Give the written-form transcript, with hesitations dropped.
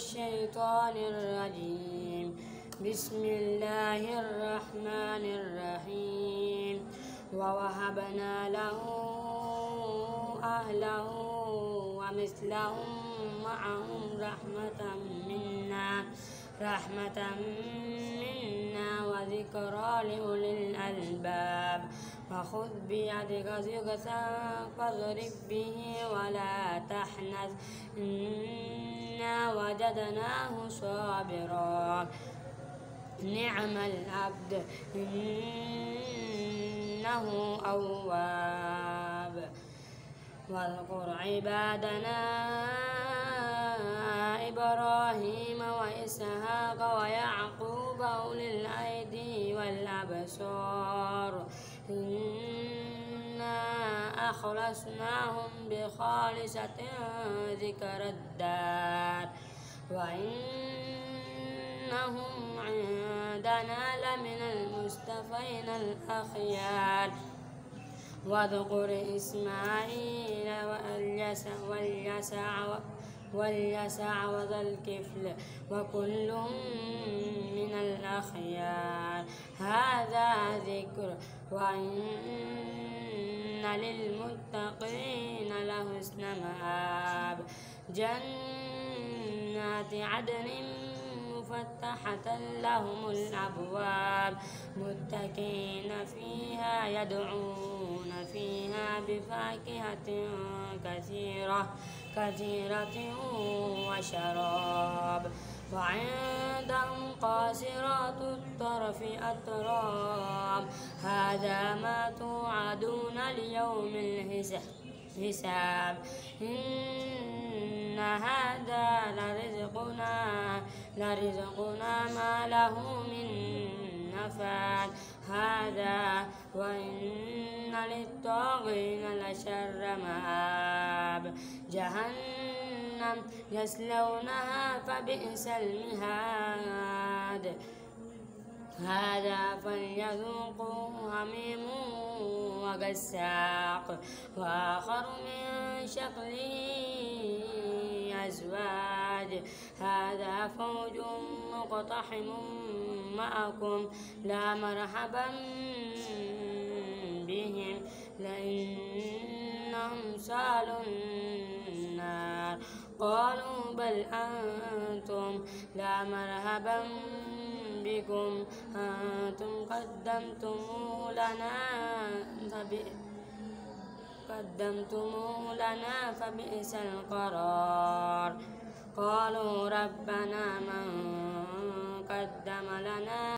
الشيطان الرجيم. بسم الله الرحمن الرحيم. ووهبنا له أهله ومثلهم معهم رحمة منا وذكرى لأولي الألباب. وخذ بيدك ضغثا فاضرب به ولا تحنث إنا وجدناه صابرا نعم العبد إنه أواب. واذكر عبادنا إبراهيم وإسحاق ويعقوب أولي الأيدي والأبصار إنا أخلصناهم بخالصة ذكر الدار وإنهم عندنا لمن المصطفين الأخيار. واذكر إسماعيل واليسع وذا الكفل وكل من الأخيار. هذا ذكر وإن للمتقين لحسن مآب. جنات عدن مفتحة لهم الأبواب متكئين فيها يدعون فيها بفاكهة كثيرة وشراب. وعندهم قاصرات الطرف أتراب. هذا ما توعدون ليوم الحساب. إن هذا لرزقنا ما له من نفاد. هذا وإن للطاغين لشر مآب. جهنم يصلونها فبئس المهاد. هذا فليذوقوه حميم وغساق وآخر من شكله أزواج. هذا فوج مقتحم معكم لا مرحبا بهم لأنهم صالوا النار. قالوا بل أنتم لا مرحبا بكم أنتم قدمتموه لنا فبئس القرار. قالوا ربنا من قدم لنا